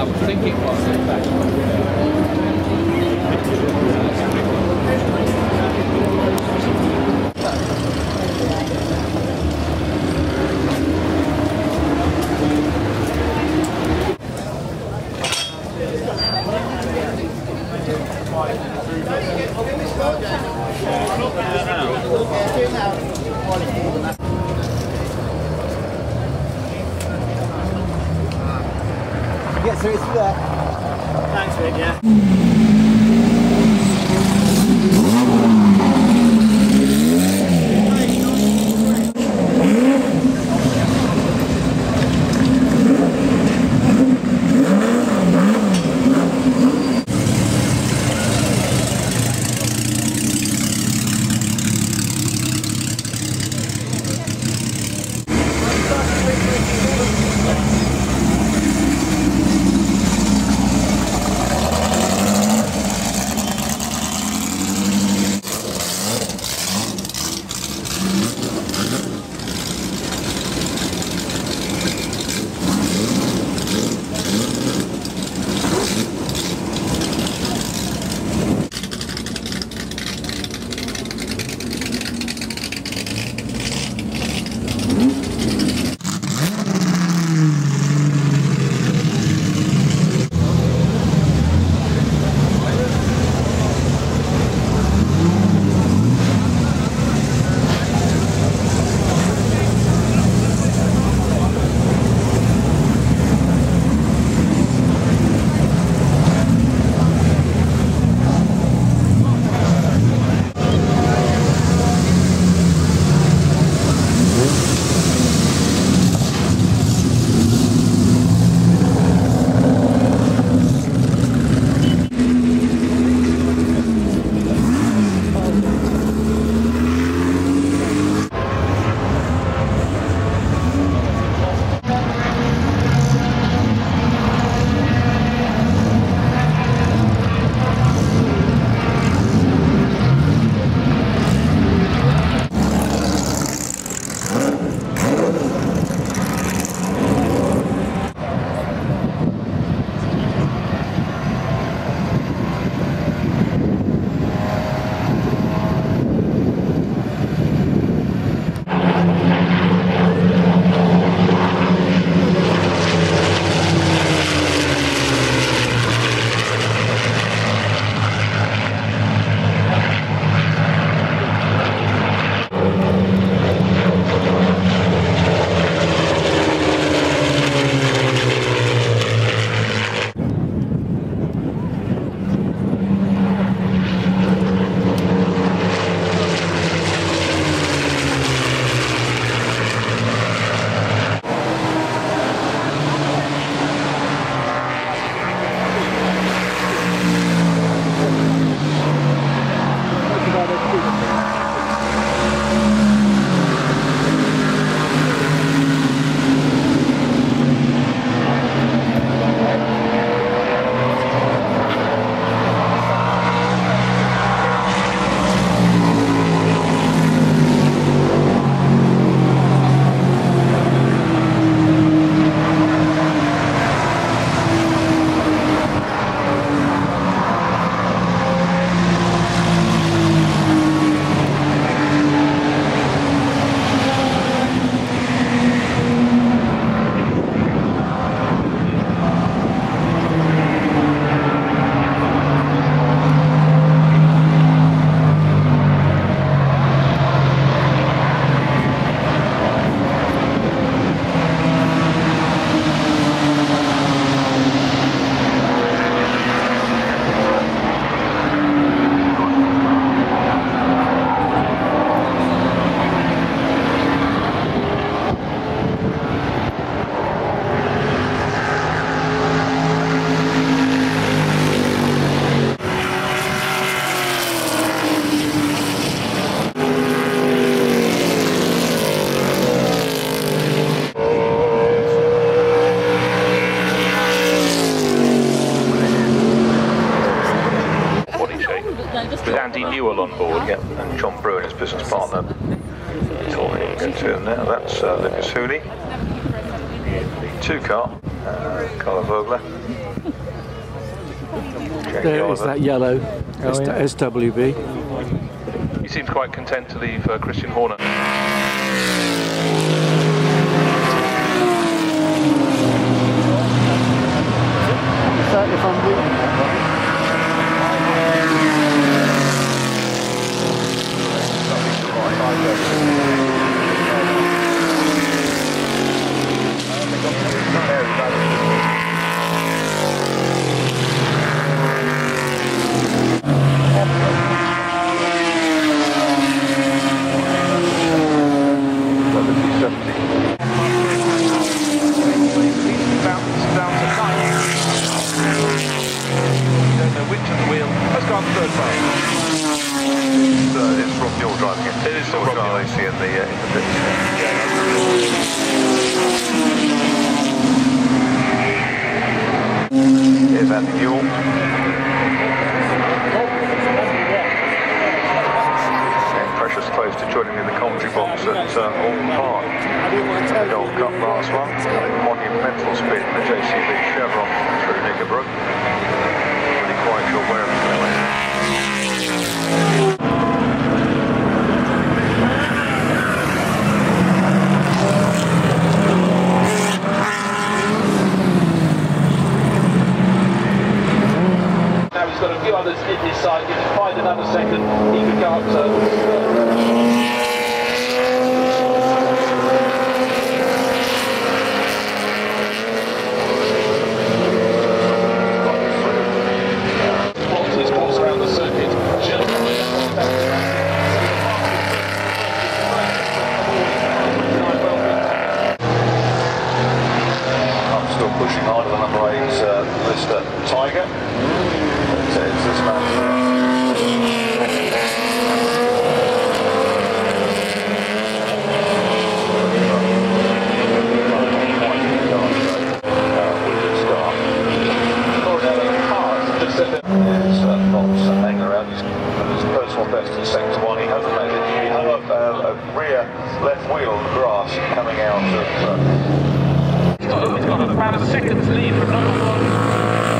I was thinking what's in fact. Yeah, so it's there. Thanks, Rick, yeah. With Andy Newell on board, yeah, and John Bruin, his business partner, talking to him there. That's Lucas Hooley, 2 car. Carla Vogler. There is that yellow SWB. He seems quite content to leave Christian Horner. If I'm reading that right. It's from your driving it. It is still from you, I see in the pits. Here's Andy Newell. Getting precious close to joining me in the commentary box at Alton Park. The Gold Cup last one. Monumental spin in the JCB Chevron through Knickerbrook. Really quite sure where it's going. Now he's got a few others in his side. If he find another second, he could go up to. Pushing harder than number 8, Lister Tiger. It's this man. He's not hanging around. He's put his personal best in sector 1. He hasn't made it. He hung up a rear left wheel on the grass coming out of. He's got about a second's lead from number 1.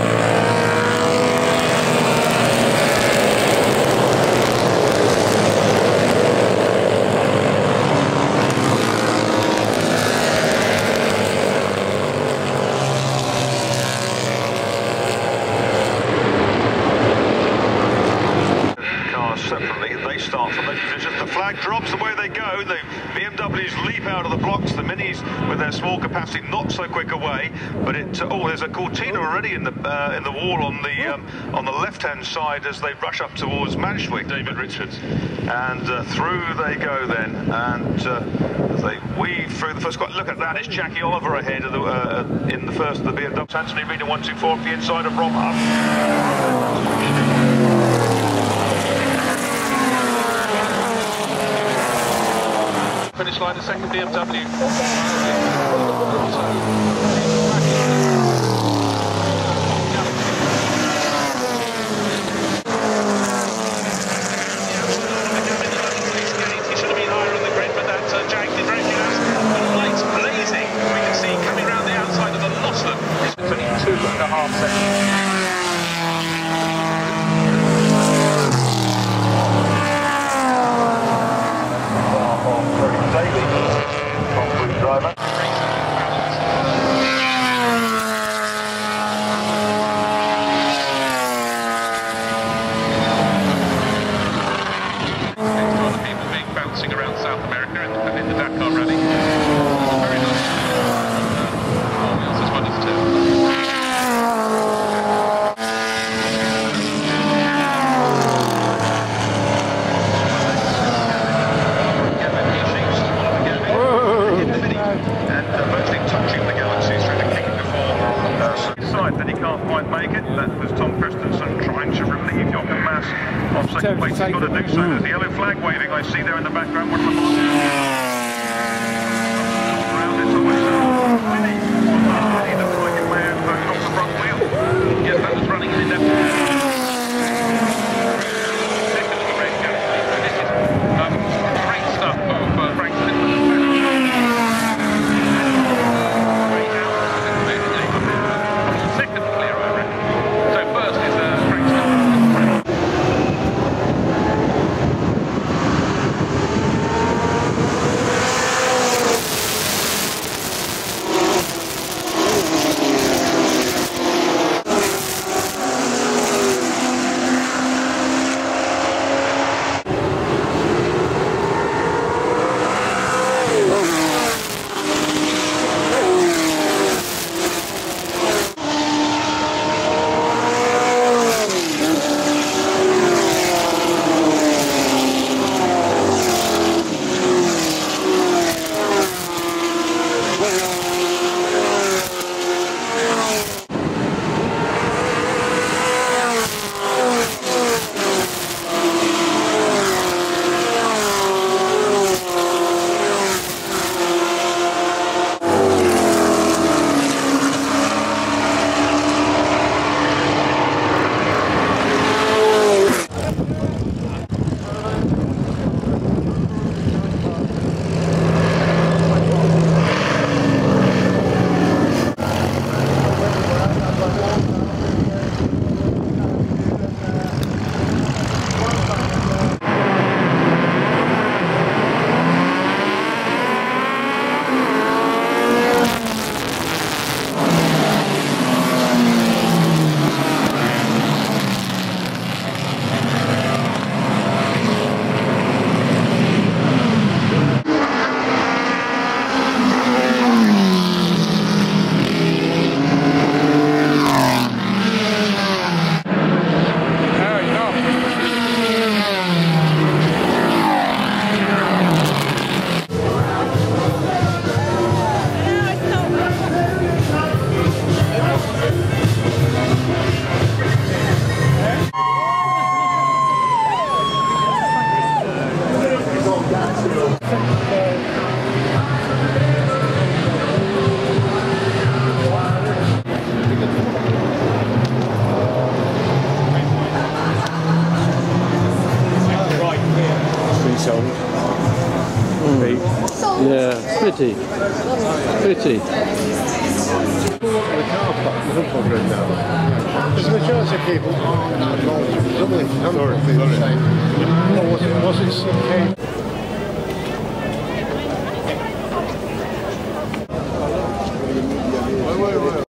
Separately, they start from those positions. The flag drops away they go. The BMWs leap out of the blocks. The Minis, with their small capacity, not so quick away. But there's a Cortina already in the wall on the left-hand side as they rush up towards Manchwick. David Richards, and through they go then, and they weave through the first. Look at that! It's Jackie Oliver ahead of in the first of the BMW. Anthony Reader 124 off the inside of Rob Huff. Finish line, the second BMW. He should have been higher on the grid, but that jagged direction has the lights blazing. We can see coming round the outside of the Losler. It's 22.5 seconds. Driver. People being bouncing around South America in the Dakar Rally. Very nice. All wheels as well as two. That he can't quite make it. That was Tom Christensen trying to relieve Jochen Mass off second place. He's got to do so. There's the yellow flag waving I see there in the background. One of the around it's always Winnie. Winnie looks like it may have got the front wheel. Yes, that was running in depth. Second of the race, this is great stuff of Frank Littman. Pretty. Pretty. The car park is up over it now. There's a majority of people aren't that involved. Sorry. Oh, was it CK?